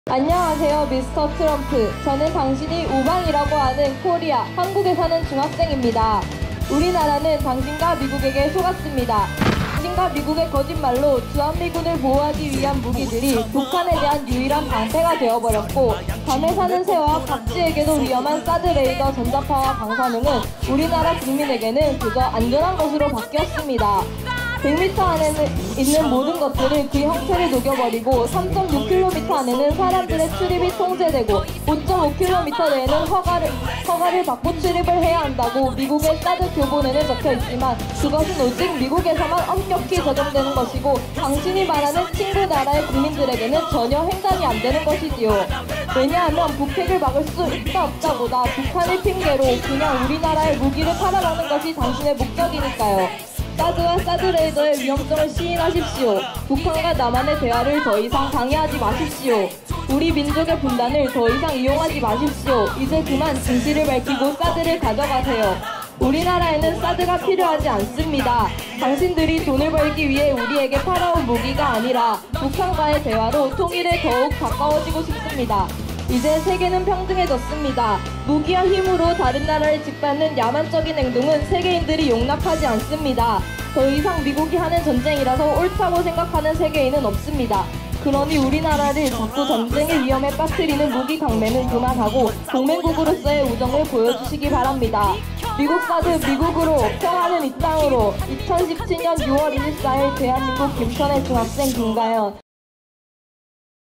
안녕하세요, 미스터 트럼프. 저는 당신이 우방이라고 하는 코리아, 한국에 사는 중학생입니다. 우리나라는 당신과 미국에게 속았습니다. 당신과 미국의 거짓말로 주한미군을 보호하기 위한 무기들이 북한에 대한 유일한 방패가 되어버렸고, 밤에 사는 새와 박쥐에게도 위험한 사드 레이더 전자파와 방사능은 우리나라 국민에게는 그저 안전한 것으로 바뀌었습니다. 100m 안에 있는 모든 것들을 그 형체를 녹여버리고 3.6km 안에는 사람들의 출입이 통제되고 5.5km 내에는 허가를 받고 출입을 해야 한다고 미국의 사드 교본에는 적혀있지만 그것은 오직 미국에서만 엄격히 적용되는 것이고 당신이 말하는 친구 나라의 국민들에게는 전혀 횡단이 안 되는 것이지요. 왜냐하면 북핵을 막을 수 있다 없다보다 북한을 핑계로 그냥 우리나라의 무기를 팔아먹는 것이 당신의 목적이니까요. 사드와 사드 레이더의 위험성을 시인하십시오. 북한과 남한의 대화를 더 이상 방해하지 마십시오. 우리 민족의 분단을 더 이상 이용하지 마십시오. 이제 그만 진실을 밝히고 사드를 가져가세요. 우리나라에는 사드가 필요하지 않습니다. 당신들이 돈을 벌기 위해 우리에게 팔아온 무기가 아니라 북한과의 대화로 통일에 더욱 가까워지고 싶습니다. 이제 세계는 평등해졌습니다. 무기와 힘으로 다른 나라를 짓밟는 야만적인 행동은 세계인들이 용납하지 않습니다. 더 이상 미국이 하는 전쟁이라서 옳다고 생각하는 세계인은 없습니다. 그러니 우리나라를 자꾸 전쟁의 위험에 빠뜨리는 무기 강매는 그만하고 동맹국으로서의 우정을 보여주시기 바랍니다. 미국 사드 미국으로, 평화는 이 땅으로. 2017년 6월 24일 대한민국 김천의 중학생 김가연.